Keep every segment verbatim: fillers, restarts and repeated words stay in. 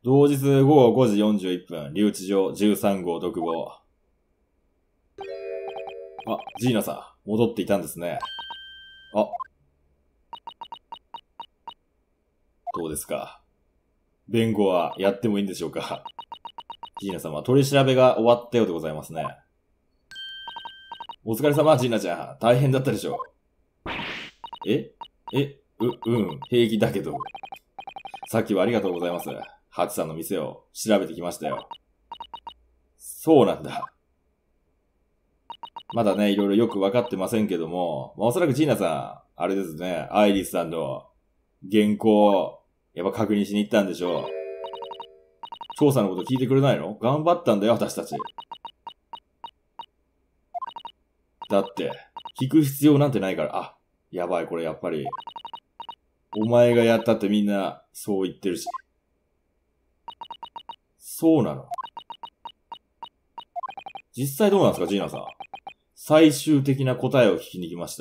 同日ごごごじよんじゅういっぷん、留置場じゅうさんごう独房。あ、ジーナさん、戻っていたんですね。あ。どうですか。弁護はやってもいいんでしょうか。ジーナ様、取り調べが終わったようでございますね。お疲れ様、ジーナちゃん。大変だったでしょう。ええう、うん、平気だけど。さっきはありがとうございます。ハチさんの店を調べてきましたよ。そうなんだ。まだね、いろいろよくわかってませんけども、まあ、おそらくジーナさん、あれですね、アイリスさんの原稿をやっぱ確認しに行ったんでしょう。調査のこと聞いてくれないの？頑張ったんだよ、私たち。だって、聞く必要なんてないから、あ、やばい、これやっぱり。お前がやったってみんな、そう言ってるし。そうなの。実際どうなんですか、ジーナさん。最終的な答えを聞きに来ました。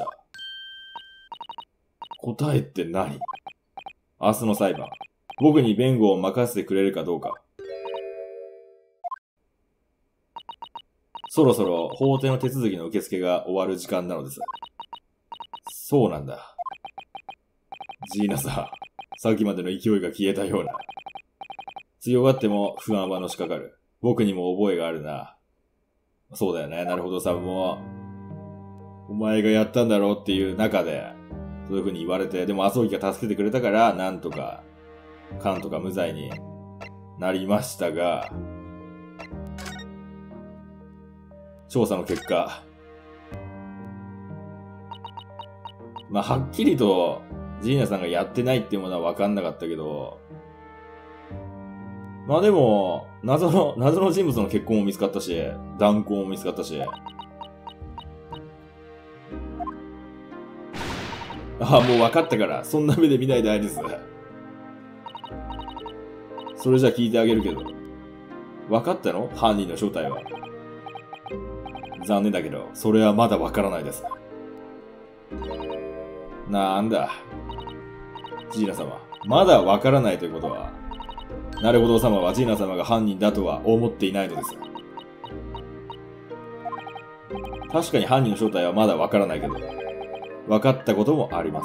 答えって何？明日の裁判。僕に弁護を任せてくれるかどうか。そろそろ法廷の手続きの受付が終わる時間なのです。そうなんだ。ジーナさん、さっきまでの勢いが消えたような。強がっても不安はのしかかる。僕にも覚えがあるな。そうだよね。なるほどさんも、お前がやったんだろうっていう中で、そういう風に言われて、でも麻生木が助けてくれたから、なんとか、カンとか無罪になりましたが、調査の結果、まあ、はっきりと、ジーナさんがやってないっていうものは分かんなかったけど、まあでも、謎の、謎の人物の血痕も見つかったし、弾痕も見つかったし、ああ、もう分かったから、そんな目で見ないでアイリス。それじゃ聞いてあげるけど、分かったの？犯人の正体は。残念だけど、それはまだ分からないです。なんだ。ジーナ様、まだ分からないということは、なるほど様はジーナ様が犯人だとは思っていないのです。確かに犯人の正体はまだ分からないけど、分かったこともあります。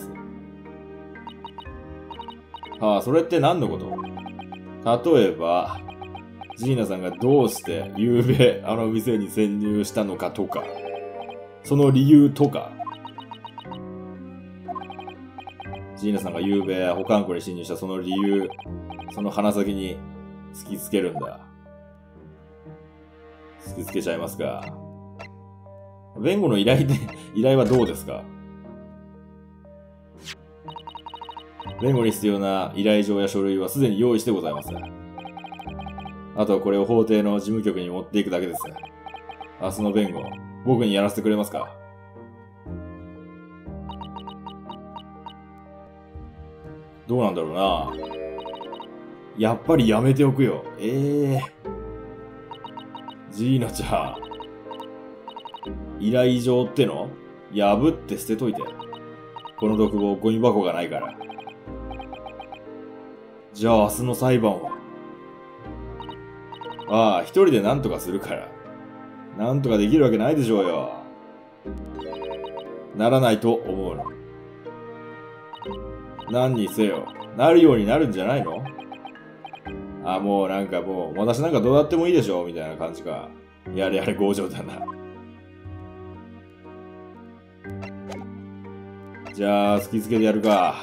はあ、それって何のこと？例えば、ジーナさんがどうして夕べあの店に潜入したのかとか、その理由とか、ジーナさんが夕べ保管庫に侵入したその理由、その鼻先に突きつけるんだ。突きつけちゃいますか。弁護の依頼で、依頼はどうですか？弁護に必要な依頼状や書類はすでに用意してございます。あとはこれを法廷の事務局に持っていくだけです。明日の弁護、僕にやらせてくれますか？どうなんだろうな。やっぱりやめておくよ。ええー。ジーナちゃん。依頼状っての破って捨てといて。この独房ゴミ箱がないから。じゃあ明日の裁判は？ああ、一人で何とかするから。なんとかできるわけないでしょうよ。ならないと思うの。何にせよ、なるようになるんじゃないの？あ、もうなんかもう、私なんかどうだってもいいでしょみたいな感じか。やれやれ強情だな。じゃあ、突きつけてやるか。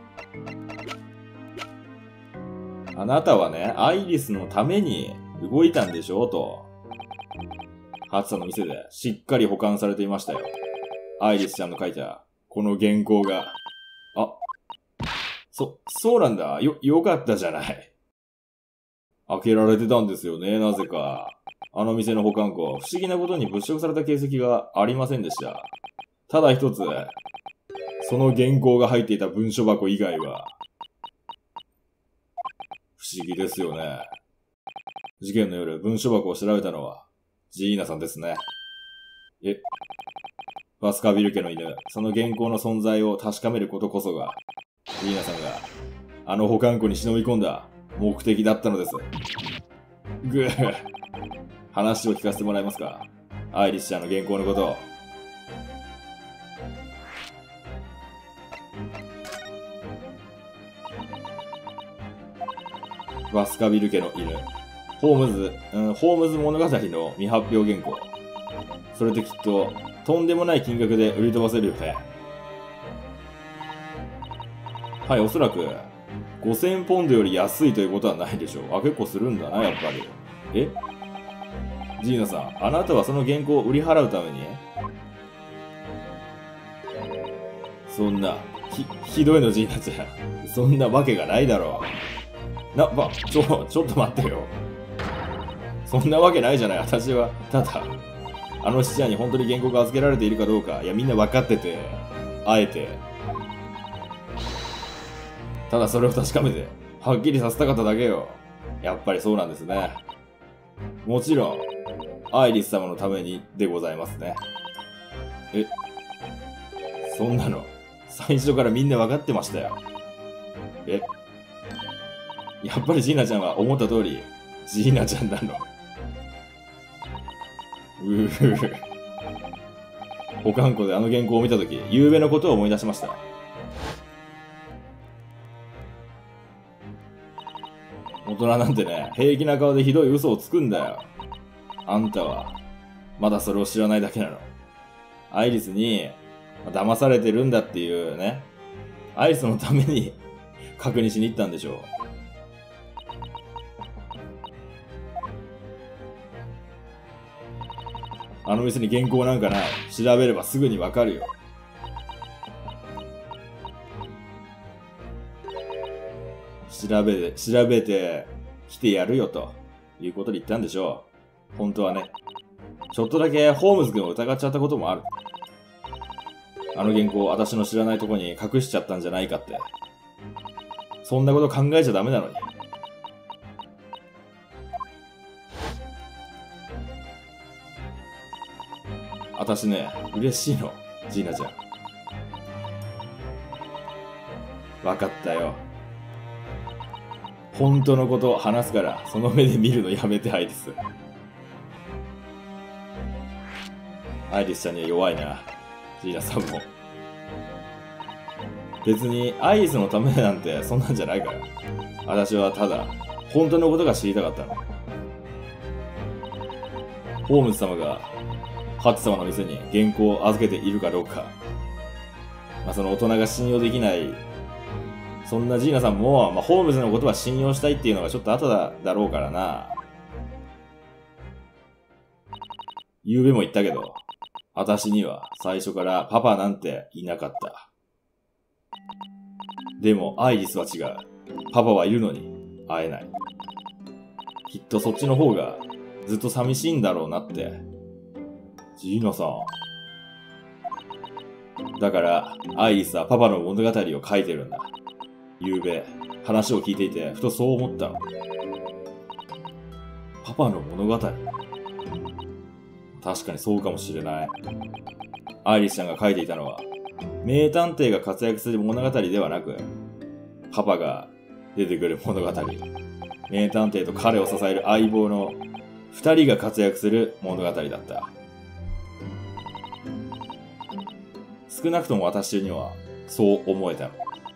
あなたはね、アイリスのために動いたんでしょうと。ハツさんの店でしっかり保管されていましたよ。アイリスちゃんの書いた、この原稿が。あ、そ、そうなんだ。よ、よかったじゃない。開けられてたんですよね、なぜか。あの店の保管庫、不思議なことに物色された形跡がありませんでした。ただ一つ、その原稿が入っていた文書箱以外は、不思議ですよね。事件の夜、文書箱を調べたのは、ジーナさんですね。え、バスカビル家の犬、その原稿の存在を確かめることこそが、ジーナさんが、あの保管庫に忍び込んだ目的だったのです。ぐぅ。話を聞かせてもらえますか？アイリスちゃんの原稿のことを。バスカビル家の犬。ホームズ、うん、ホームズ物語の未発表原稿。それってきっと、とんでもない金額で売り飛ばせるよね。はい、おそらく、ごせんポンドより安いということはないでしょう。あ、結構するんだな、やっぱり。えジーナさん、あなたはその原稿を売り払うためにそんな、ひ、ひどいのジーナちゃん。そんなわけがないだろう。な、ば、ちょ、ちょっと待ってよ。そんなわけないじゃない。私は、ただ、あの質屋に本当に原稿が預けられているかどうか、いや、みんな分かってて、あえて。ただそれを確かめて、はっきりさせたかっただけよ。やっぱりそうなんですね。もちろん、アイリス様のためにでございますね。え、そんなの、最初からみんな分かってましたよ。え、やっぱりジーナちゃんは思った通り、ジーナちゃんなの。うぅ。保管庫であの原稿を見たとき、昨べのことを思い出しました。大人なんてね、平気な顔でひどい嘘をつくんだよ。あんたは、まだそれを知らないだけなの。アイリスに、騙されてるんだっていうね、アイリスのために確認しに行ったんでしょう。あの店に原稿なんかない。調べればすぐにわかるよ。調べて、調べて来てやるよということで言ったんでしょう。本当はね。ちょっとだけホームズ君を疑っちゃったこともある。あの原稿を私の知らないとこに隠しちゃったんじゃないかって。そんなこと考えちゃダメなのに。私ね、嬉しいの、ジーナちゃん。わかったよ。本当のことを話すから、その目で見るのやめて、アイリス。アイリスちゃんには弱いな、ジーナさんも。別に、アイリスのためなんてそんなんじゃないから。私はただ、本当のことが知りたかったの。ホームズ様が、ハッチ様の店に原稿を預けているかどうか。まあ、その大人が信用できない、そんなジーナさんも、まあ、ホームズのことは信用したいっていうのがちょっと後だ、だろうからな。昨べも言ったけど、私には最初からパパなんていなかった。でもアイリスは違う。パパはいるのに会えない。きっとそっちの方がずっと寂しいんだろうなって。ジーナさん。だから、アイリスはパパの物語を書いてるんだ。昨べ、話を聞いていて、ふとそう思ったの。パパの物語。確かにそうかもしれない。アイリスちゃんが書いていたのは、名探偵が活躍する物語ではなく、パパが出てくる物語。名探偵と彼を支える相棒の二人が活躍する物語だった。少なくとも私にはそう思えたの。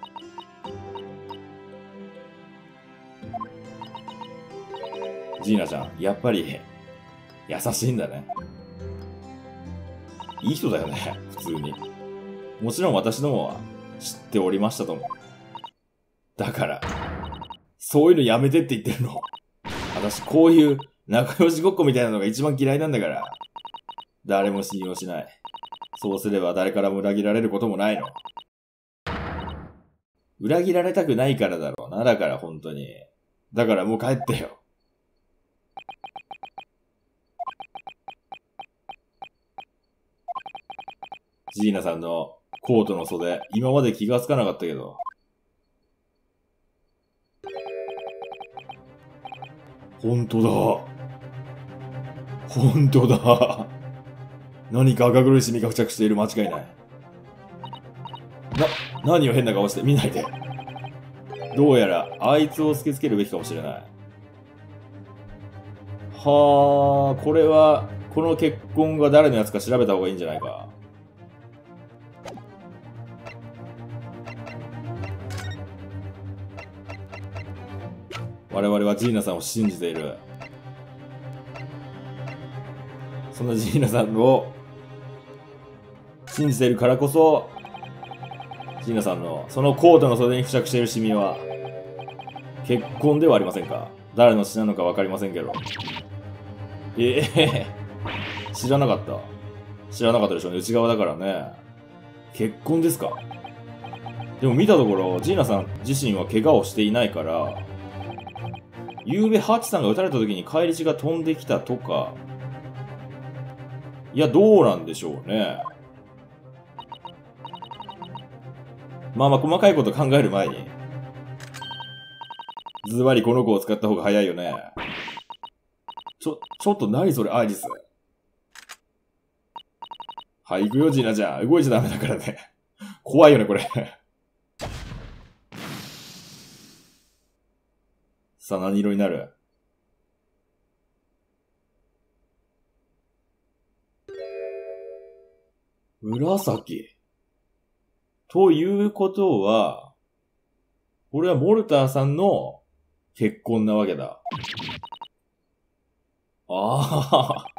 ジーナちゃん、やっぱり優しいんだね。いい人だよね、普通に。もちろん私どもは知っておりましたとも。だから、そういうのやめてって言ってるの。私こういう仲良しごっこみたいなのが一番嫌いなんだから。誰も信用しない。そうすれば誰からも裏切られることもないの。裏切られたくないからだろうな。だから本当に。だからもう帰ってよ。ジーナさんのコートの袖、今まで気がつかなかったけど。本当だ。本当だ。何か赤黒いシミが付着している、間違いない。な、何を変な顔して見ないで。 どうやら、あいつを突きつけるべきかもしれない。はあ、これは、この結婚が誰のやつか調べた方がいいんじゃないか。我々はジーナさんを信じている。そんなジーナさんを信じているからこそ、ジーナさんのそのコートの袖に付着しているシミは、結婚ではありませんか？誰の血なのかわかりませんけど。ええー、知らなかった。知らなかったでしょうね。内側だからね。結婚ですか？でも見たところ、ジーナさん自身は怪我をしていないから、昨べハチさんが撃たれた時に返り血が飛んできたとか、いや、どうなんでしょうね。まあまあ、細かいこと考える前に、ズバリこの子を使った方が早いよね。ちょ、ちょっと何それ、アイリス。はい、行くよ、ジーナちゃん。動いちゃダメだからね。怖いよね、これ。さあ、何色になる？紫。ということは、これはモルターさんの結婚なわけだ。ああ。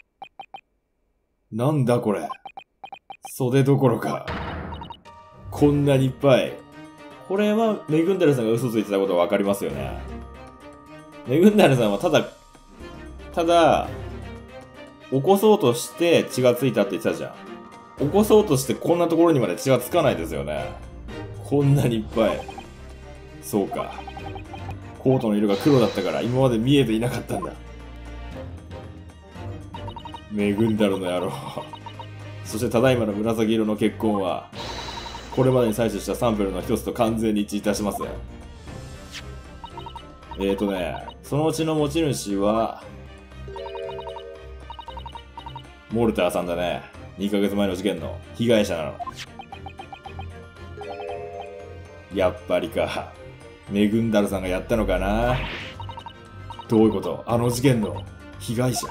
なんだこれ。袖どころか。こんなにいっぱい。これはメグンダルさんが嘘ついてたことはわかりますよね。メグンダルさんはただ、ただ、起こそうとして血がついたって言ってたじゃん。起こそうとしてこんなところにまで血はつかないですよね。こんなにいっぱい。そうか。コートの色が黒だったから今まで見えていなかったんだ。メグンダルの野郎。そしてただいまの紫色の血痕は、これまでに採取したサンプルの一つと完全に一致いたします。えーとね、そのうちの持ち主は、モルターさんだね。にかげつまえの事件の被害者なの。やっぱりか。メグンダルさんがやったのかな？どういうこと？あの事件の被害者。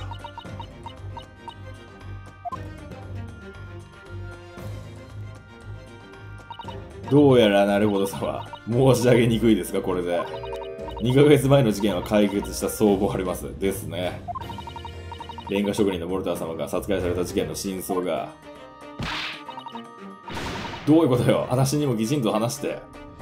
どうやらなるほど様。申し上げにくいですが、これで。にかげつまえの事件は解決した相場あります。ですね。レンガ職人のモルター様が殺害された事件の真相が。どういうことよ？私にもきちんと話して。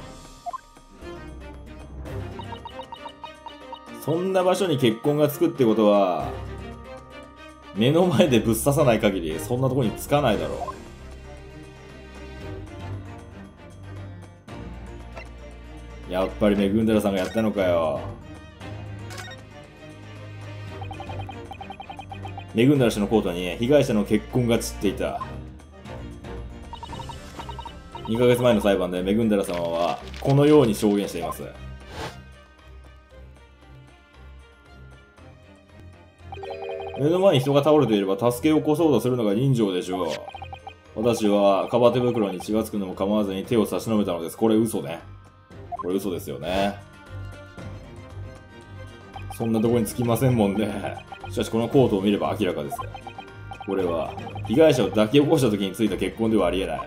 そんな場所に血痕がつくってことは、目の前でぶっ刺さない限り、そんなとこにつかないだろう。やっぱりメグンダルさんがやったのかよ。メグンダル氏のコートに被害者の血痕が散っていた。にかげつまえの裁判でメグンダル様はこのように証言しています。目の前に人が倒れていれば助けを起こそうとするのが人情でしょう。私はカバ手袋に血がつくのも構わずに手を差し伸べたのです。これ嘘ね。これ嘘ですよね。そんなとこにつきませんもんね。しかしこのコートを見れば明らかです。これは被害者を抱き起こした時についた血痕ではありえない。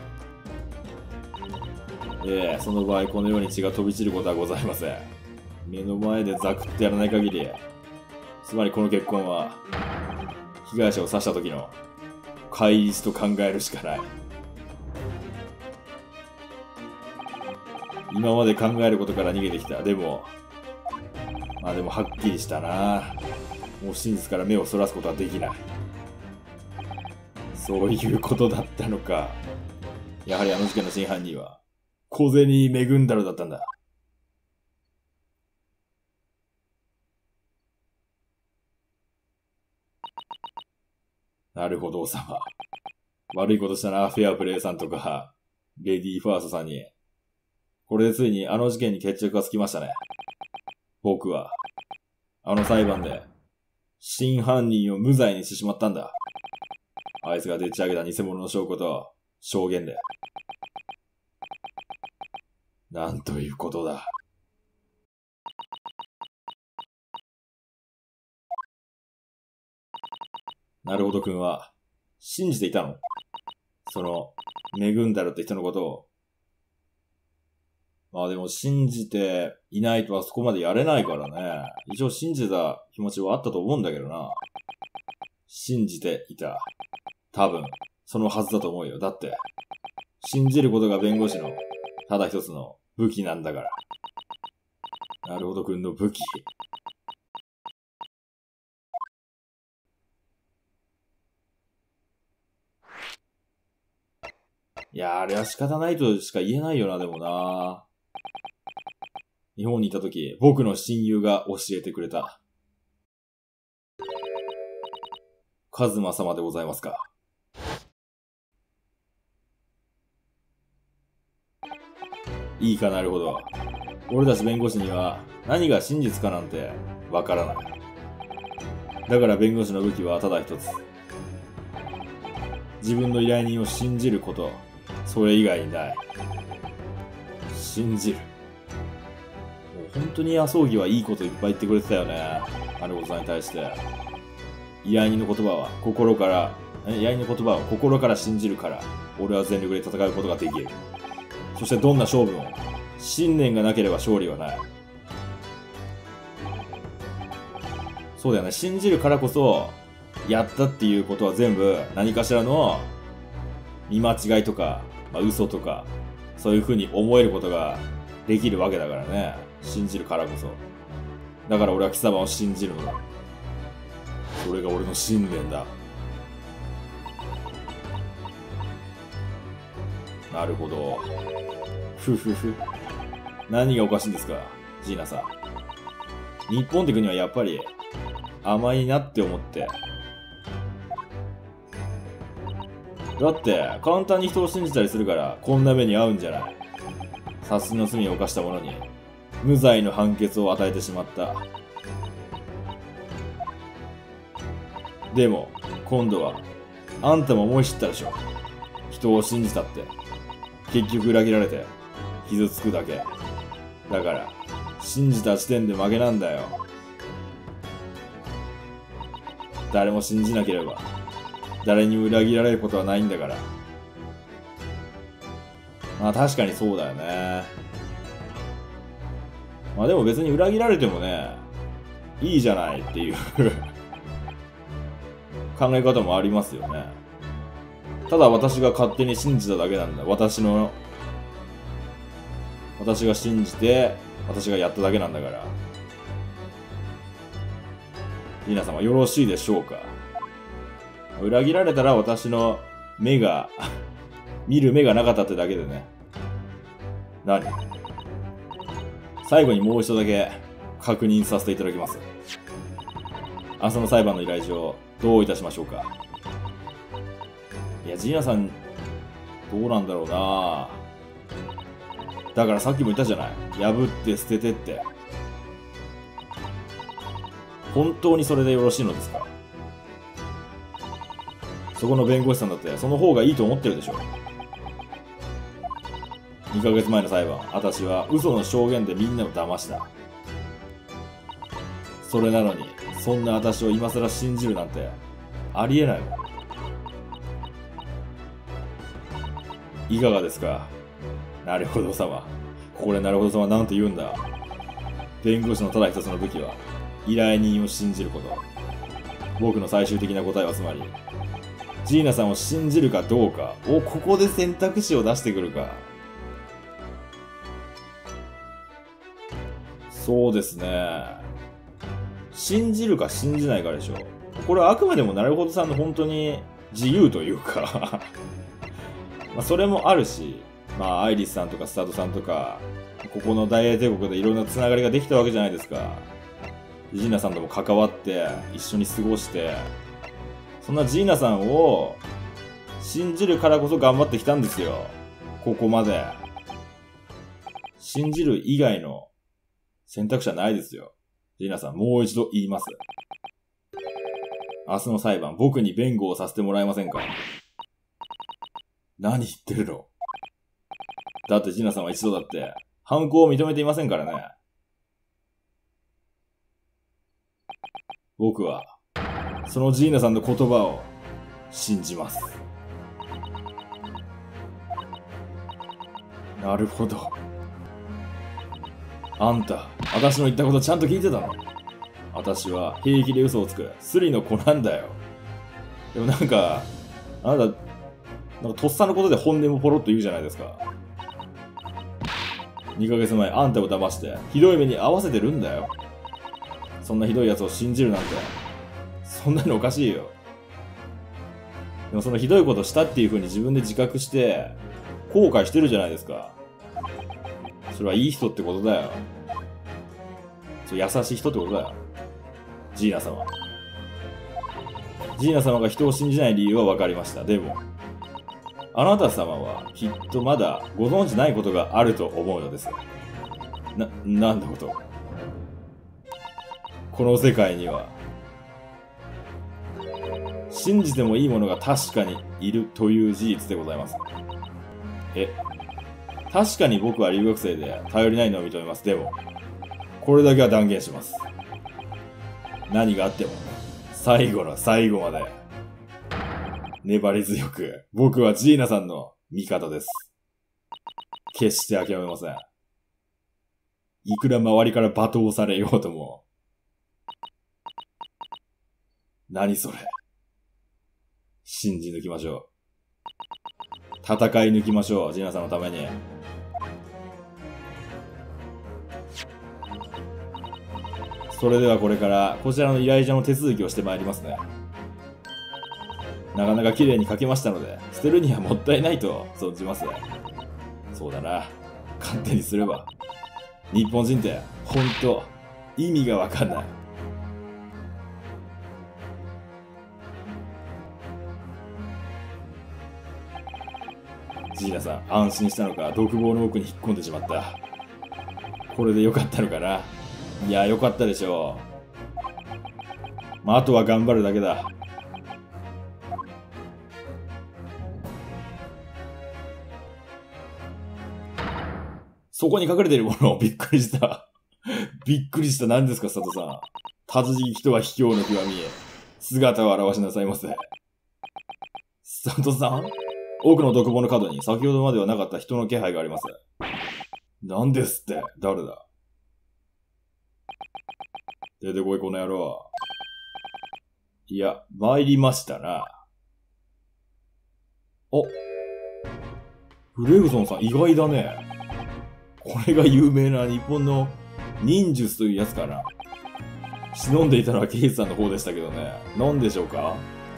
ええ、その場合このように血が飛び散ることはございません。目の前でザクってやらない限り、つまりこの血痕は被害者を刺した時の返り血と考えるしかない。今まで考えることから逃げてきた。でもまあでもはっきりしたな。もう真実から目をそらすことはできない。そういうことだったのか。やはりあの事件の真犯人は小銭メグンダルだったんだ。なるほど、王様。悪いことしたな、フェアプレイさんとか、レディーファーストさんに。これでついにあの事件に決着がつきましたね。僕は、あの裁判で、真犯人を無罪にしてしまったんだ。あいつがでっち上げた偽物の証拠と証言で。 なんということだ。なるほどくんは、信じていたの？その、メグンダルって人のことを。まあでも信じていないとはそこまでやれないからね。一応信じた気持ちはあったと思うんだけどな。信じていた。多分、そのはずだと思うよ。だって、信じることが弁護士の、ただ一つの武器なんだから。なるほどくんの武器。いやー、あれは仕方ないとしか言えないよな、でもな。日本にいたとき、僕の親友が教えてくれた。カズマ様でございますか。いいか、なるほど。俺たち弁護士には何が真実かなんてわからない。だから弁護士の武器はただ一つ。自分の依頼人を信じること。それ以外にない。信じる。もう本当に麻生木はいいこといっぱい言ってくれてたよね。なるほどさんに対して。依頼人の言葉は心から、依頼人の言葉を心から信じるから、俺は全力で戦うことができる。そしてどんな勝負も、信念がなければ勝利はない。そうだよね。信じるからこそ、やったっていうことは全部何かしらの見間違いとか、まあ、嘘とか、そういう風に思えることができるわけだからね。信じるからこそ。だから俺は貴様を信じるのだ。それが俺の信念だ。なるほど。ふふふ。何がおかしいんですか、ジーナさん。日本って国はやっぱり甘いなって思って。だって簡単に人を信じたりするからこんな目に遭うんじゃない。殺人の罪を犯した者に無罪の判決を与えてしまった。でも今度はあんたも思い知ったでしょ。人を信じたって結局裏切られて傷つくだけだから、信じた時点で負けなんだよ。誰も信じなければ誰にも裏切られることはないんだから。まあ確かにそうだよね。まあでも別に裏切られてもね、いいじゃないっていう考え方もありますよね。ただ私が勝手に信じただけなんだ。私の、私が信じて、私がやっただけなんだから。皆様よろしいでしょうか。裏切られたら私の目が見る目がなかったってだけでね。何？最後にもう一度だけ確認させていただきます。明日の裁判の依頼状、どういたしましょうか。いや、ジーナさん、どうなんだろうな。だからさっきも言ったじゃない。破って捨ててって。本当にそれでよろしいのですか？そこの弁護士さんだってその方がいいと思ってるでしょ。にかげつまえの裁判、私は嘘の証言でみんなを騙した。それなのに、そんな私を今更信じるなんて、ありえないもん。いかがですか？なるほど様。ここでなるほど様は何と言うんだ。弁護士のただ一つの武器は、依頼人を信じること。僕の最終的な答えはつまり、ジーナさんを信じるかどうかをここで選択肢を出してくるか。そうですね。信じるか信じないかでしょ。これはあくまでもなるほどさんの本当に自由というかまあそれもあるし、まあアイリスさんとかスタートさんとか、ここの大英帝国でいろんなつながりができたわけじゃないですか。ジーナさんとも関わって一緒に過ごして、そんなジーナさんを信じるからこそ頑張ってきたんですよ。ここまで。信じる以外の選択肢はないですよ。ジーナさん、もう一度言います。明日の裁判、僕に弁護をさせてもらえませんか？何言ってるの？だってジーナさんは一度だって犯行を認めていませんからね。僕は、そのジーナさんの言葉を信じます。なるほど。あんた、私の言ったことちゃんと聞いてたの？私は平気で嘘をつくスリの子なんだよ。でもなんか、あなた、なんかとっさのことで本音もポロッと言うじゃないですか。にかげつまえあんたを騙してひどい目に遭わせてるんだよ。そんなひどい奴を信じるなんて、そんなのおかしいよ。でもそのひどいことしたっていう風に自分で自覚して後悔してるじゃないですか。それはいい人ってことだよ。そう優しい人ってことだよ。ジーナ様。ジーナ様が人を信じない理由は分かりました。でも、あなた様はきっとまだご存じないことがあると思うのです。な、なんだこと。この世界には、信じてもいいものが確かにいるという事実でございます。え、確かに僕は留学生で頼りないのを認めます。でも、これだけは断言します。何があっても、最後の最後まで、粘り強く、僕はジーナさんの味方です。決して諦めません。いくら周りから罵倒されようとも。何それ。信じ抜きましょう。戦い抜きましょう、ジーナさんのために。それではこれからこちらの依頼者の手続きをしてまいりますね。なかなか綺麗に書けましたので、捨てるにはもったいないと存じます。そうだな。勝手にすれば。日本人って、ほんと、意味がわかんない。ジーナさん、安心したのか、独房の奥に引っ込んでしまった。これでよかったのかな。いや、よかったでしょう。まあ、あとは頑張るだけだ。そこに隠れているものをびっくりした。びっくりした。何ですか、佐藤さん。達人とは卑怯の極みへ。姿を現しなさいませ。佐藤さん？奥の独房の角に先ほどまではなかった人の気配があります。何ですって？誰だ？出てこい、この野郎。いや、参りましたな。お。フレグソンさん、意外だね。これが有名な日本の忍術というやつかな。忍んでいたのはケイスさんの方でしたけどね。何でしょうか？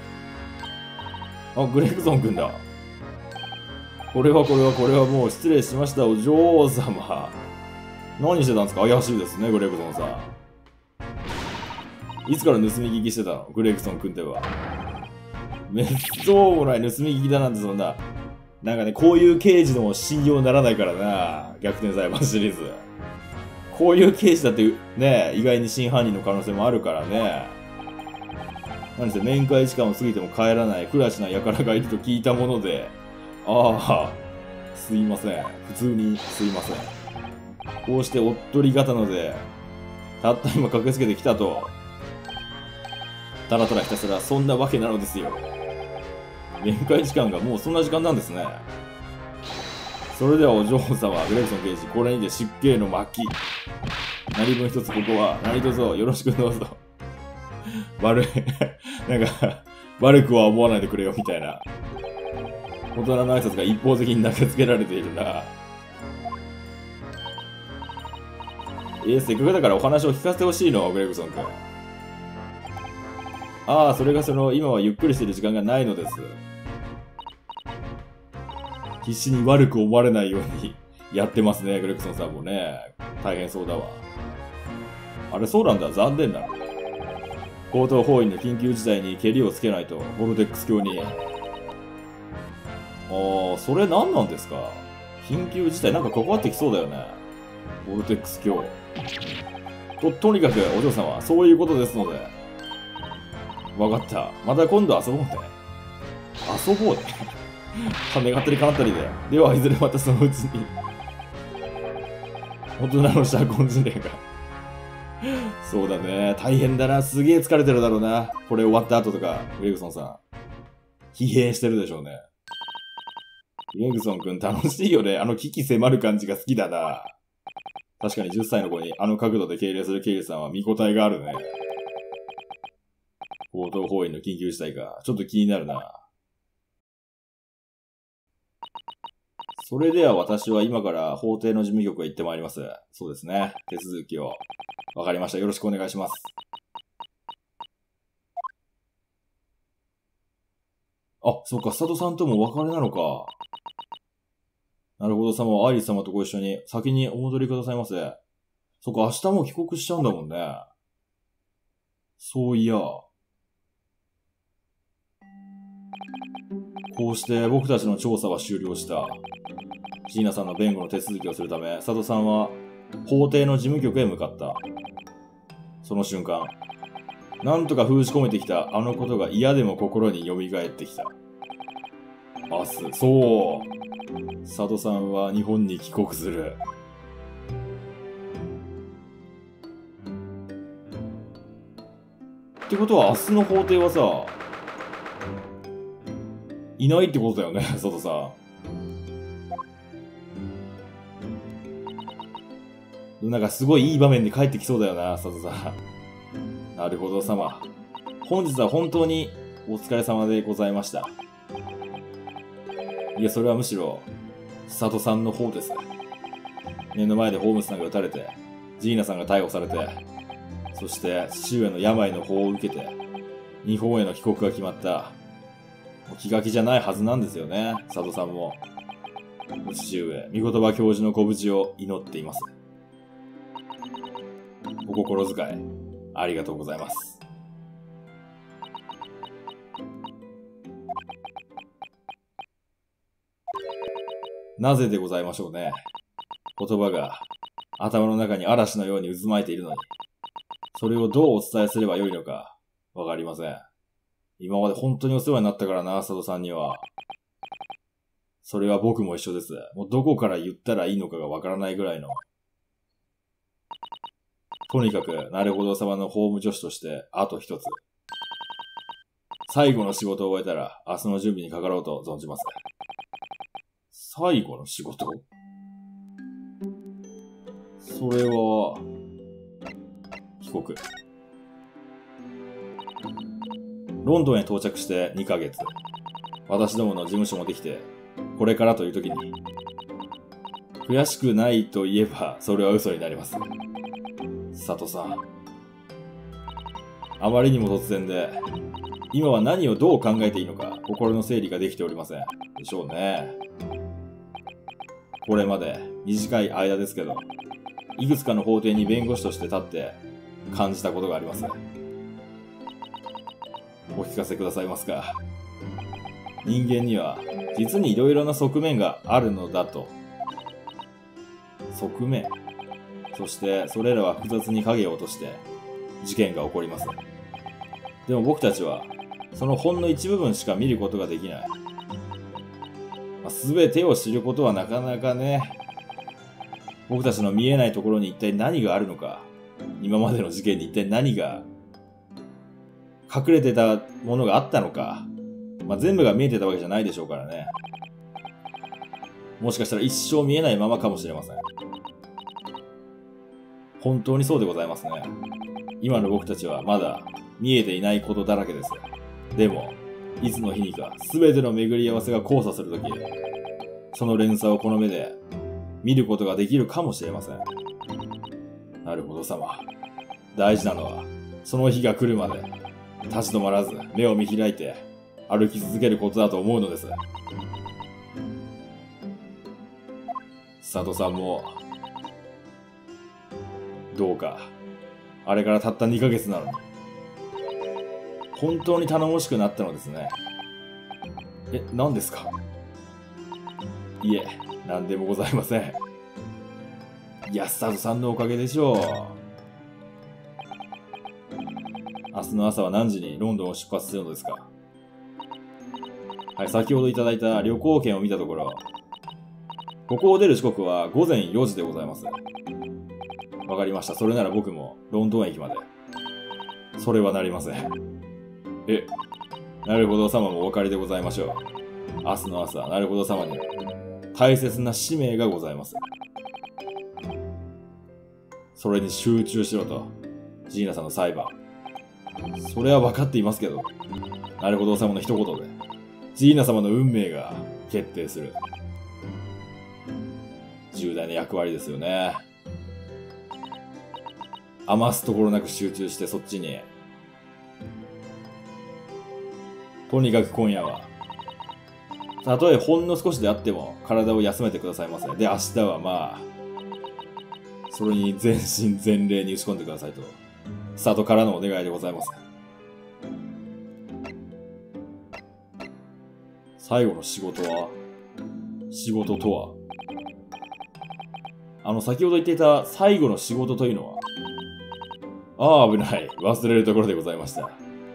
あ、グレグソン君だ。これはこれはこれはもう失礼しました、お嬢様。何してたんですか？怪しいですね、グレグソンさん。いつから盗み聞きしてたの？グレグソン君っては。めっそうもない盗み聞きだなんてそんな。なんかね、こういう刑事でも信用ならないからな。逆転裁判シリーズ。こういう刑事だってね、意外に真犯人の可能性もあるからね。何せ面会時間を過ぎても帰らないクラシな輩がいると聞いたもので、ああ、すいません。普通にすいません。こうしておっとり刀で、たった今駆けつけてきたと。たらたらひたすらそんなわけなのですよ。面会時間がもうそんな時間なんですね。それではお嬢様、グレグソン刑事、これにて失刑の巻。何分一つここは何卒よろしくどうぞ。悪い、なんか、悪くは思わないでくれよみたいな。大人の挨拶が一方的に投げつけられているな。えー、せっかくだからお話を聞かせてほしいの、グレグソン君。ああ、それがその、今はゆっくりしてる時間がないのです。必死に悪く思われないようにやってますね、グレグソンさんもね。大変そうだわ。あれ、そうなんだ。残念だ。高等法院の緊急事態にケリをつけないと、ボルテックス卿に。ああ、それ何なんですか？緊急事態なんか関わってきそうだよね。ボルテックス卿。と、とにかく、お嬢様、そういうことですので。わかった。また今度遊ぼうね。遊ぼうね。願ったり叶ったりで。では、いずれまたそのうちに。 大人の社交辞令が。そうだね。大変だな。すげえ疲れてるだろうな。これ終わった後とか、ウェグソンさん。疲弊してるでしょうね。ウェグソンくん楽しいよね。あの危機迫る感じが好きだな。確かにじゅっさいの子にあの角度で敬礼するケイルさんは見応えがあるね。強盗法院の緊急事態か。ちょっと気になるな。それでは私は今から法廷の事務局へ行ってまいります。そうですね。手続きを。わかりました。よろしくお願いします。あ、そうか。佐渡さんともお別れなのか。なるほど様はアイリス様とご一緒に先にお戻りくださいませ。そっか、明日も帰国しちゃうんだもんね。そういや。こうして僕たちの調査は終了した。ジーナさんの弁護の手続きをするため、佐渡さんは法廷の事務局へ向かった。その瞬間、なんとか封じ込めてきたあのことが嫌でも心に蘇ってきた。明日、そう。佐渡さんは日本に帰国する。ってことは明日の法廷はさ、いないってことだよね、佐渡さん。なんかすごいいい場面で帰ってきそうだよな、佐渡さん。なるほど様。本日は本当にお疲れ様でございました。いや、それはむしろ、佐渡さんの方です。目の前でホームズさんが撃たれて、ジーナさんが逮捕されて、そして父上の病の法を受けて、日本への帰国が決まった。気が気じゃないはずなんですよね、佐渡さんも。お父上、御言葉教授のご無事を祈っています。お心遣い、ありがとうございます。なぜでございましょうね。言葉が頭の中に嵐のように渦巻いているのに、それをどうお伝えすればよいのか、わかりません。今まで本当にお世話になったからな、佐渡さんには。それは僕も一緒です。もうどこから言ったらいいのかがわからないぐらいの。とにかく、なるほど様の法務助手として、あと一つ。最後の仕事を終えたら、明日の準備にかかろうと存じます。最後の仕事？それは、帰国。ロンドンへ到着してにかげつ。私どもの事務所もできて、これからという時に、悔しくないと言えば、それは嘘になります。佐藤さん。あまりにも突然で、今は何をどう考えていいのか、心の整理ができておりません。でしょうね。これまで短い間ですけど、いくつかの法廷に弁護士として立って感じたことがあります。お聞かせくださいますか。人間には実に色々な側面があるのだと。側面。そしてそれらは複雑に影を落として事件が起こります。でも僕たちはそのほんの一部分しか見ることができない。まあ、全てを知ることはなかなかね。僕たちの見えないところに一体何があるのか、今までの事件に一体何が隠れてたものがあったのか、まあ、全部が見えてたわけじゃないでしょうからね。もしかしたら一生見えないままかもしれません。本当にそうでございますね。今の僕たちはまだ見えていないことだらけです。でも、いつの日にか全ての巡り合わせが交差するとき、その連鎖をこの目で見ることができるかもしれません。なるほど様。大事なのは、その日が来るまで立ち止まらず目を見開いて歩き続けることだと思うのです。佐藤さんも、どうか、あれからたったにかげつなのに、本当に頼もしくなったのですね。え、何ですか？いえ、何でもございません。いや、佐藤さんのおかげでしょう。明日の朝は何時にロンドンを出発するのですか？はい、先ほどいただいた旅行券を見たところ、 ここを出る時刻はごぜんよじでございます。わかりました。それなら僕もロンドン駅まで。それはなりません。え、なるほど様もお分かりでございましょう。明日の朝、なるほど様に大切な使命がございます。それに集中しろと。ジーナさんの裁判。それは分かっていますけど、なるほど様の一言で、ジーナ様の運命が決定する。重大な役割ですよね。余すところなく集中してそっちに。とにかく今夜は、たとえほんの少しであっても体を休めてくださいませ。で、明日はまあ、それに全身全霊に打ち込んでくださいと。里からのお願いでございます。最後の仕事は仕事とはあの、先ほど言っていた最後の仕事というのはああ、危ない。忘れるところでございました。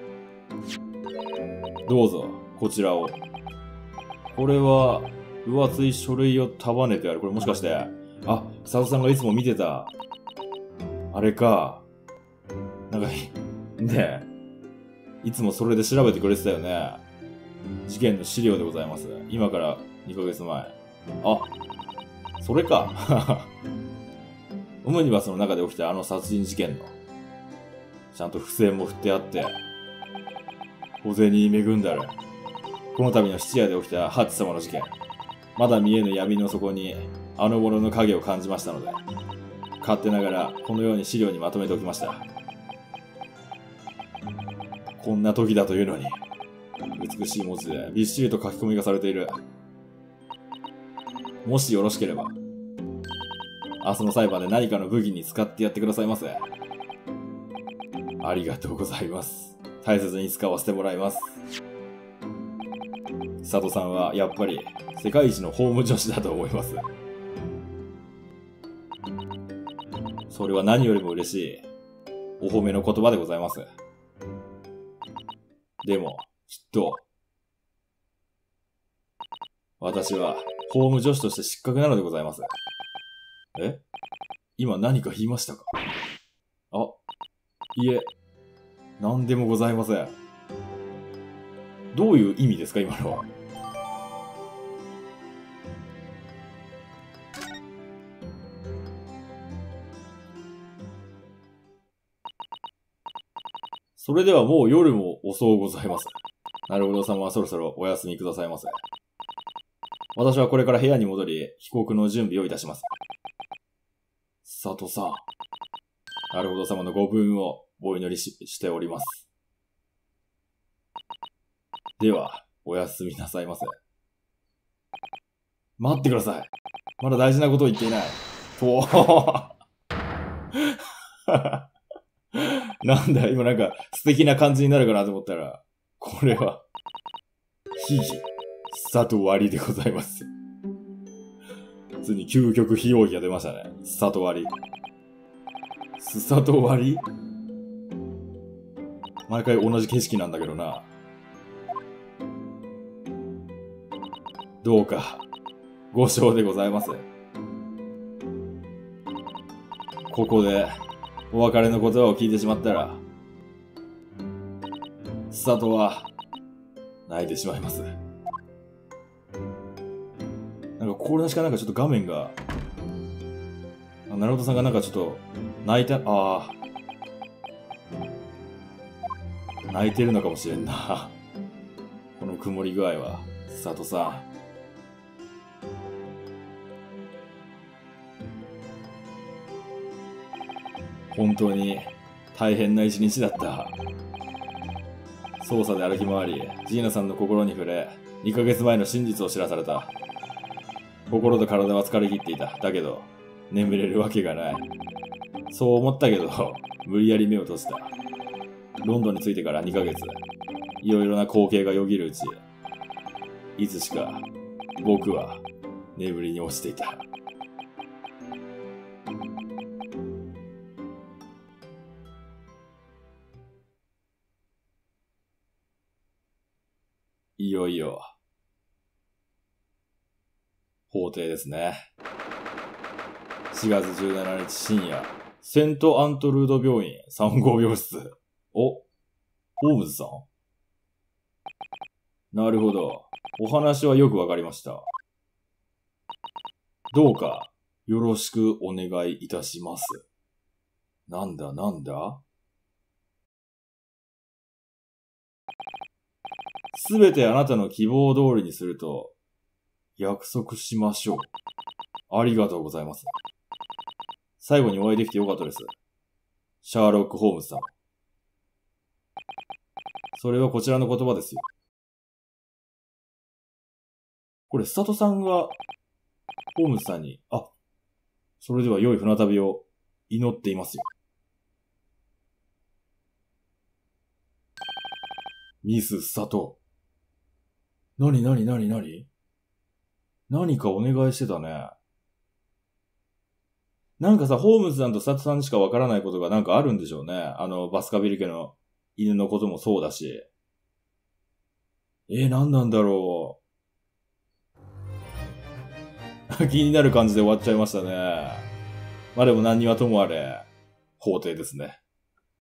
どうぞ、こちらを。これは、分厚い書類を束ねてある。これもしかして、あ、佐藤さんがいつも見てた、あれか。なんか、ねえ、いつもそれで調べてくれてたよね。事件の資料でございます。今からにかげつまえ。あ、それか。オムニバスの中で起きたあの殺人事件の、ちゃんと付箋も振ってあって、小銭に恵んだる。この度の質屋で起きたハッチ様の事件。まだ見えぬ闇の底に、あの者の影を感じましたので、勝手ながらこのように資料にまとめておきました。こんな時だというのに、美しい文字でびっしりと書き込みがされている。もしよろしければ、明日の裁判で何かの武器に使ってやってくださいませ。ありがとうございます。大切に使わせてもらいます。佐藤さんはやっぱり世界一のホーム女子だと思います。それは何よりも嬉しいお褒めの言葉でございます。でも、きっと、私はホーム女子として失格なのでございます。え？今何か言いましたか？あ、いえ、何でもございません。どういう意味ですか、今のは。それではもう夜も遅うございます。なるほど様はそろそろお休みくださいませ。私はこれから部屋に戻り、帰国の準備をいたします。佐藤さん。なるほど様のご分をお祈り し, しております。では、おやすみなさいませ。待ってください。まだ大事なことを言っていない。となんだ、今なんか素敵な感じになるかなと思ったら、これは、ひぎ、佐藤割りでございます。普通に究極非容疑が出ましたね。佐藤割り。す佐藤割り毎回同じ景色なんだけどな。どうか、ご賞でございます。ここで、お別れの言葉を聞いてしまったら、佐藤は、泣いてしまいます。なんか、心なしかなんかちょっと画面が、なるほどさんがなんかちょっと、泣いた、ああ、泣いてるのかもしれんな。この曇り具合は、佐藤さん。本当に大変な一日だった。捜査で歩き回り、ジーナさんの心に触れ、にかげつまえの真実を知らされた。心と体は疲れ切っていた。だけど、眠れるわけがない。そう思ったけど、無理やり目を閉じた。ロンドンに着いてからにかげつ、いろいろな光景がよぎるうち、いつしか僕は眠りに落ちていた。いよいよ、放法廷ですね。しがつじゅうしちにち深夜、セントアントルード病院さんごう病室。お、ホームズさん？なるほど。お話はよくわかりました。どうか、よろしくお願いいたします。なんだなんだ？すべてあなたの希望通りにすると、約束しましょう。ありがとうございます。最後にお会いできてよかったです。シャーロック・ホームズさん。それはこちらの言葉ですよ。これ、スタトさんが、ホームズさんに、あ、それでは良い船旅を祈っていますよ。ミス・スタト。なになになになに？何かお願いしてたね。なんかさ、ホームズさんとスタトさんしかわからないことがなんかあるんでしょうね。あの、バスカビル家の犬のこともそうだし。えー、何なんだろう。気になる感じで終わっちゃいましたね。まあでも何にはともあれ、法廷ですね。